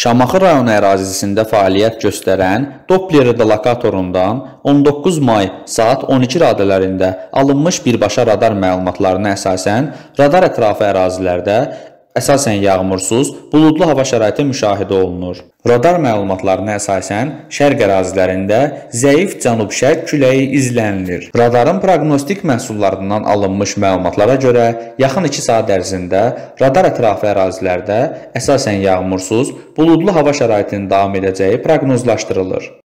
Şamaxı rayonu ərazisində fəaliyyət göstərən Doppler lokatorundan 19 may saat 12 radələrində alınmış birbaşa radar məlumatlarına əsasən radar ətrafı ərazilərdə əsasən yağmursuz, buludlu hava şəraiti müşahidə olunur. Radar məlumatlarına əsasən şərq ərazilərində zəif cənub-şərq küləyi izlənilir. Radarın proqnostik məhsullarından alınmış məlumatlara görə yaxın 2 saat ərzində radar ətrafı ərazilərdə əsasən yağmursuz, buludlu hava şəraitinin davam edəcəyi proqnozlaşdırılır.